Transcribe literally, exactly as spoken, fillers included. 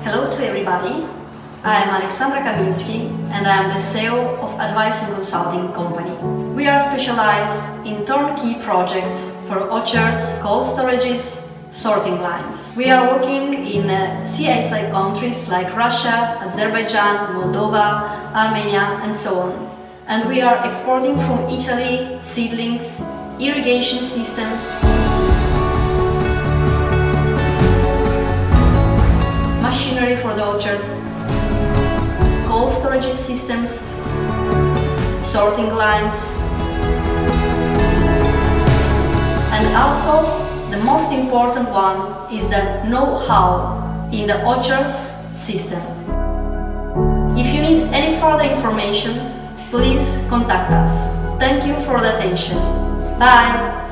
Hello to everybody. I am Alexandra Kaminski and I am the C E O of Advice and Consulting Company. We are specialized in turnkey projects for orchards, cold storages, sorting lines. We are working in uh, C I S I countries like Russia, Azerbaijan, Moldova, Armenia and so on. And we are exporting from Italy seedlings, irrigation system, machinery for the orchards, cold storage systems, sorting lines, and also the most important one is the know-how in the orchards system. If you need any further information, please contact us. Thank you for the attention. Bye!